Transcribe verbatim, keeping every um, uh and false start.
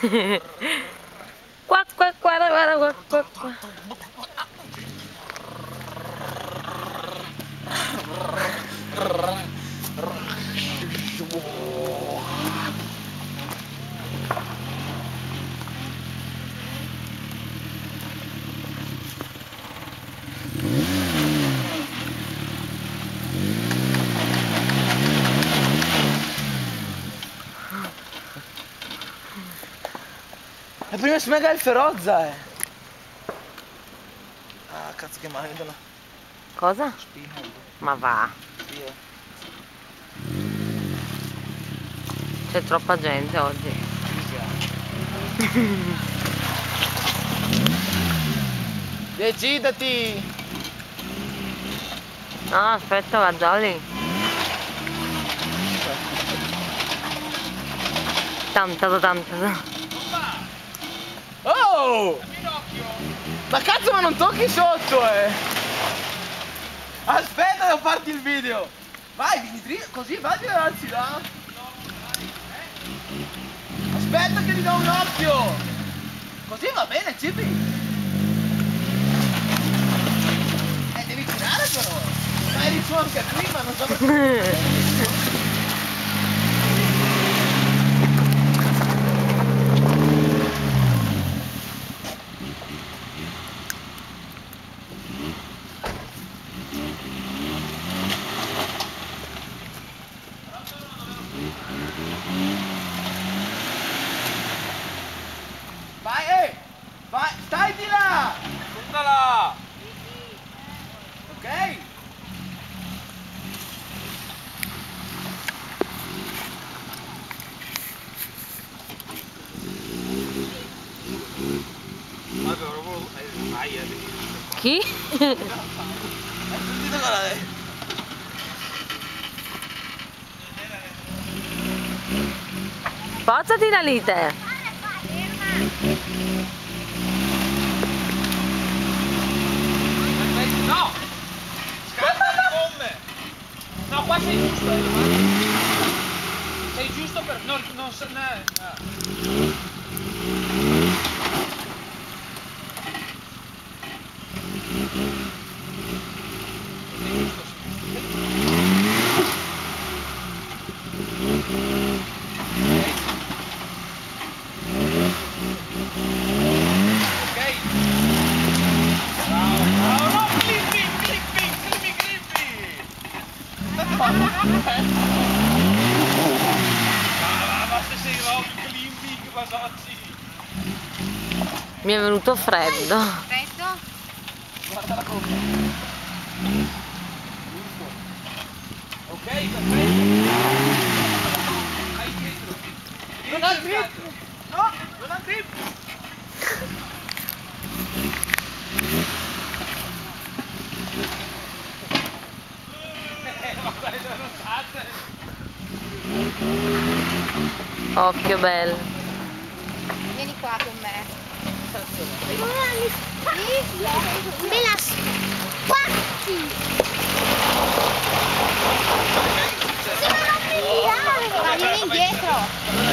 Qua, qua, guarda, guarda, qua, qua, qua. E prima smega il ferozza, eh! Ah, cazzo che male, vedono. Cosa? Spina. Ma va, Sì, eh. c'è troppa gente oggi. Decidati! No, aspetta, va già lì. Tanta, tanta. Oh! Ma cazzo, ma non tocchi sotto, eh! Aspetta, devo farti il video! Vai, vieni dritto, così vai e alzi là! Aspetta che gli do un occhio! Così va bene, Cipi! Eh, devi tirare però! Ma eri su anche prima, non so perché... Vai, eh! Vai, stai di là! Puntala! Ok? Chi? Hai sentito cosa è? Spozzati da lì te. No! Scatta le gomme! No, qua sei giusto, eh, sei giusto per... No, non se ne... Ma se sei rock, limpi, basozzi. Mi è venuto freddo. Freddo? Guarda la coppa. Ok, perfetto. Hai dietro. Non ha grip. No, non ha grip. Occhio bello. Vieni qua con me. Me la spacchi! Sì, ma non mi tirare! Ma vieni indietro!